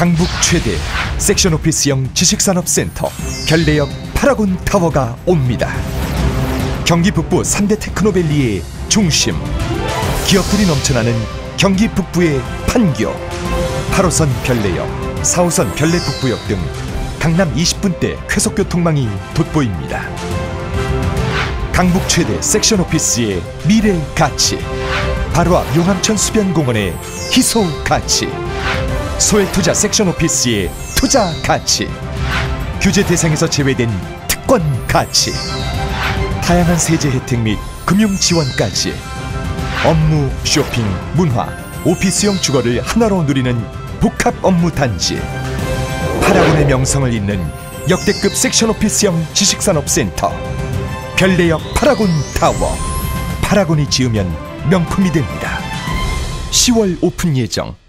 강북 최대 섹션 오피스형 지식산업센터 별내역 파라곤 타워가 옵니다. 경기 북부 3대 테크노밸리의 중심, 기업들이 넘쳐나는 경기 북부의 판교, 8호선 별내역, 4호선 별내 북부역 등 강남 20분대 쾌속교통망이 돋보입니다. 강북 최대 섹션 오피스의 미래 가치, 바로 앞 용암천 수변공원의 희소 가치, 소액투자 섹션 오피스의 투자 가치, 규제 대상에서 제외된 특권 가치, 다양한 세제 혜택 및 금융 지원까지 업무, 쇼핑, 문화, 오피스용 주거를 하나로 누리는 복합 업무 단지, 파라곤의 명성을 잇는 역대급 섹션 오피스형 지식산업센터 별내역 파라곤 타워. 파라곤이 지으면 명품이 됩니다. 10월 오픈 예정.